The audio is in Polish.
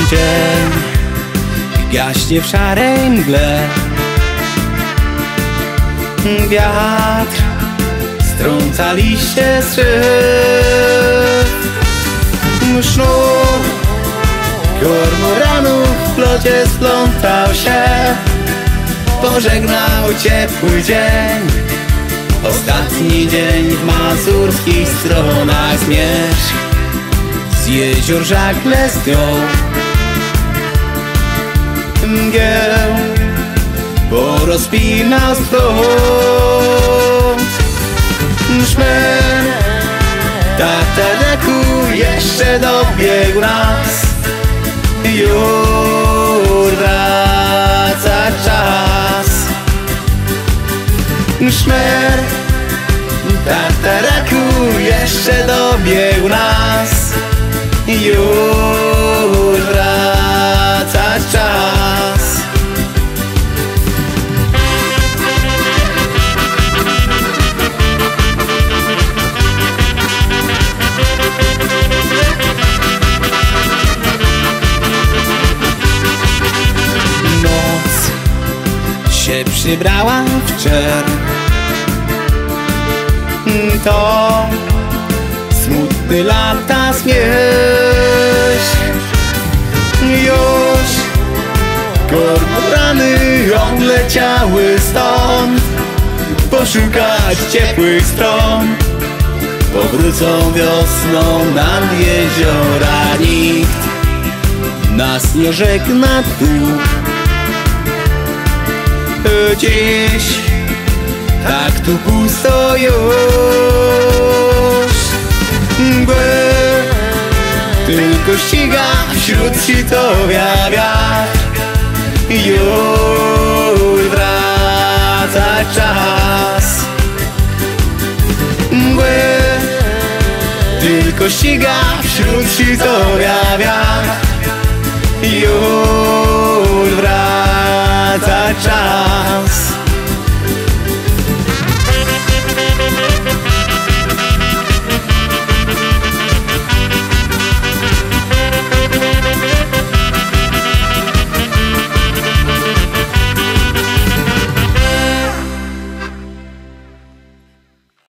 dzień gaśnie w szarej mgle. Wiatr strąca liście z drzew. Sznur kormoranów w locie splątał się. Pożegnał ciepły dzień, ostatni dzień w mazurskich stronach. Zmierzch z jezior żagle zdjął. Mgieł porozpinał sprąd. Szmer tatareku jeszcze dobiegł nas. Już wraca czas. Szmer tatareku jeszcze dobiegł nas. Już wraca czas. Noc się przybrała w czerw. To smutny lata zmierzch. Już kormorany odleciały stąd, poszukać ciepłych stron. Powrócą wiosną nad jeziora. Nikt nas nie żegna tu. Dziś tak tu pusto już. Mgłę tylko ściga wśród sitowia wiatr. Już wraca czas. Mgłę tylko ściga wśród sitowia wiatr. Już